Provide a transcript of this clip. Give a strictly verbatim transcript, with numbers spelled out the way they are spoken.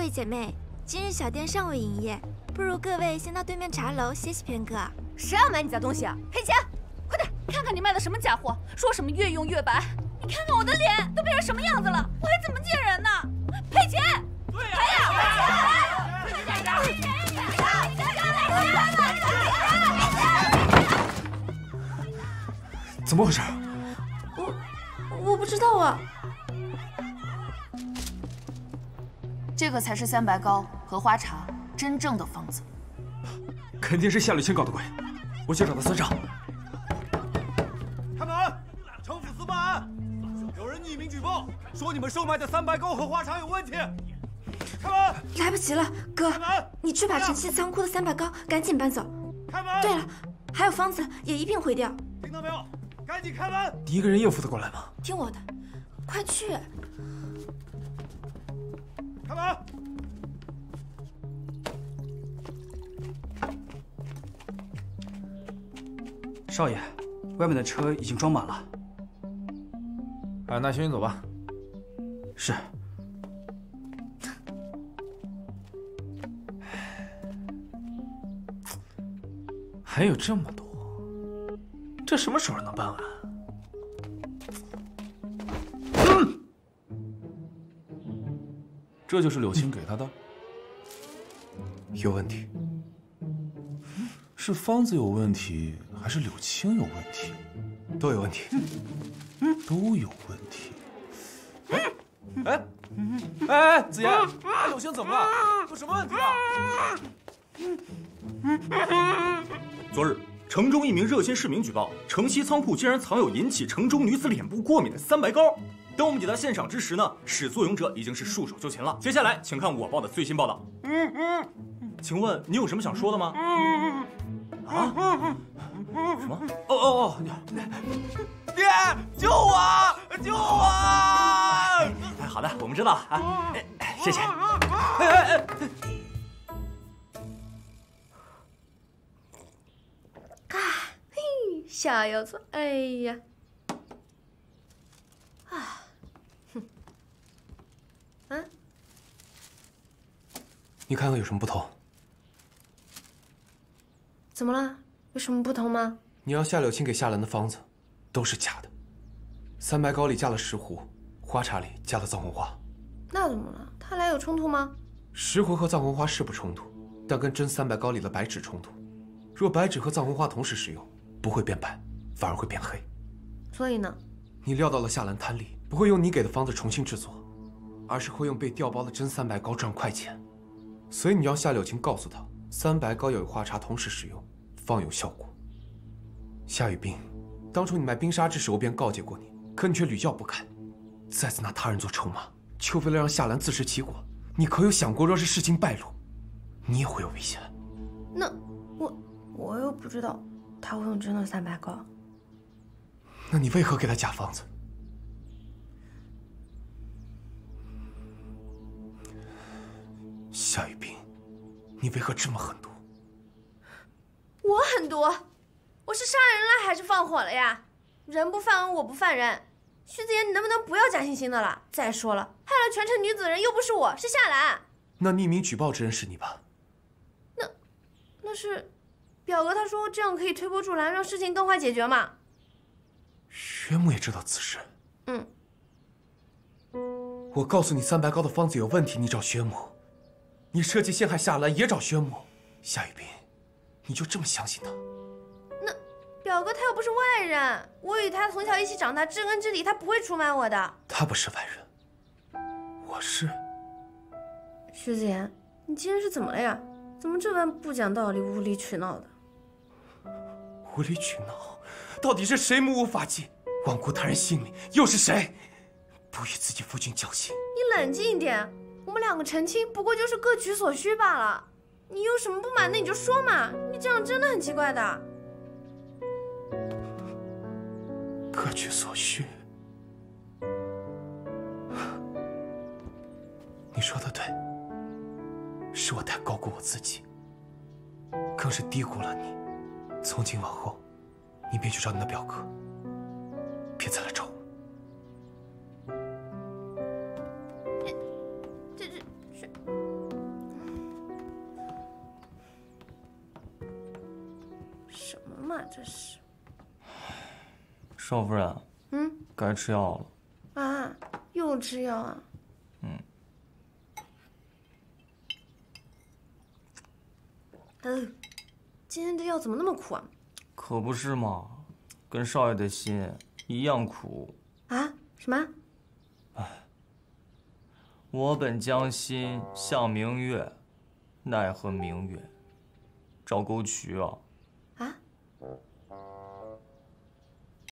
位姐妹，今日小店尚未营业，不如各位先到对面茶楼歇息片刻。 谁要买你家东西啊？赔钱！快点看看你卖的什么假货，说什么越用越白。你看看我的脸都变成什么样子了，我还怎么见人呢？赔钱！对呀，赔呀！赔钱！ 怎么回事？ 我我不知道啊。 这个才是三白膏和花茶真正的方子。 肯定是夏绿青搞的鬼，我去找他算账。 开门！城府司办案，有人匿名举报说你们售卖的三白膏和花茶有问题。开门！ 来不及了，哥， 开门！ 你去把城西仓库的三白膏赶紧搬走。 开门！ 对了，还有方子也一并毁掉。 听到没有？赶紧开门！ 你一个人应付得过来吗？ 听我的，快去！ 开门！ 少爷，外面的车已经装满了。 啊，那行你走吧。 是。 还有这么多，这什么时候能办完？嗯，这就是柳青给他的。 有问题。 是方子有问题，还是柳青有问题？ 都有问题。 都有问题。 哎哎哎哎，子言，哎，柳青怎么了？有什么问题啊？ 昨日，城中一名热心市民举报，城西仓库竟然藏有引起城中女子脸部过敏的三白膏。等我们抵达现场之时呢，始作俑者已经是束手就擒了。接下来，请看我报的最新报道。嗯嗯，请问你有什么想说的吗？啊？什么？哦哦哦！ 爹，救我！救我！ 哎，好的，我们知道啊。哎，谢谢。哎哎哎！ 啊，嘿，小油葱，哎呀，啊，哼，嗯， 你看看有什么不同？ 怎么了？有什么不同吗？ 你让夏柳青给夏兰的方子，都是假的。三白膏里加了石斛，花茶里加了藏红花。 那怎么了？他俩有冲突吗？ 石斛和藏红花是不冲突，但跟真三白膏里的白芷冲突。若白芷和藏红花同时使用，不会变白，反而会变黑。 所以呢？你料到了夏兰贪利，不会用你给的方子重新制作，而是会用被调包的真三白膏赚快钱。所以你让夏柳青告诉他，三白膏要与花茶同时使用，方有效果。夏雨冰，当初你卖冰沙之时，我便告诫过你，可你却屡教不改，再次拿他人做筹码，就为了让夏兰自食其果。你可有想过，若是事情败露，你也会有危险？ 那我我又不知道他会用真的三白膏。 那你为何给他假方子？夏雨冰，你为何这么狠毒？ 我狠毒？我是杀人了还是放火了呀？人不犯我，我不犯人。徐子言，你能不能不要假惺惺的了？再说了，害了全城女子的人又不是我，是夏兰。 那匿名举报之人是你吧？ 那，那是表哥他说这样可以推波助澜，让事情更快解决嘛。 岳母也知道此事。 嗯。 我告诉你，三白膏的方子有问题，你找薛母；你设计陷害夏兰，也找薛母。夏雨冰，你就这么相信他？ 那表哥他又不是外人，我与他从小一起长大，知根知底，他不会出卖我的。 他不是外人，我是。 徐子言，你今天是怎么了呀？怎么这般不讲道理、无理取闹的？ 无理取闹，到底是谁目无法纪，罔顾他人性命？又是谁不与自己夫君交心？ 你冷静一点，我们两个成亲不过就是各取所需罢了。你有什么不满的你就说嘛，你这样真的很奇怪的。 各取所需，你说的对，是我太高估我自己，更是低估了你。从今往后，你别去找你的表哥，别再来找我。 这这这是。 嘛，这是。 少夫人， 嗯， 该吃药了。 啊，又吃药啊？ 嗯。 嗯，今天这药怎么那么苦啊？ 可不是嘛，跟少爷的心一样苦。 啊？什么？ 唉，我本将心向明月，奈何明月照沟渠啊！ 啊？